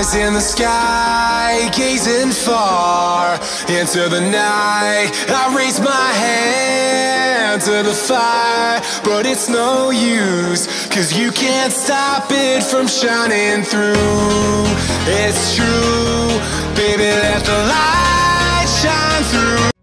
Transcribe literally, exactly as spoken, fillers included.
eyes in the sky, gazing far into the night. I raise my hand to the fire, but it's no use, 'cause you can't stop it from shining through. It's true, baby, let the light shine through.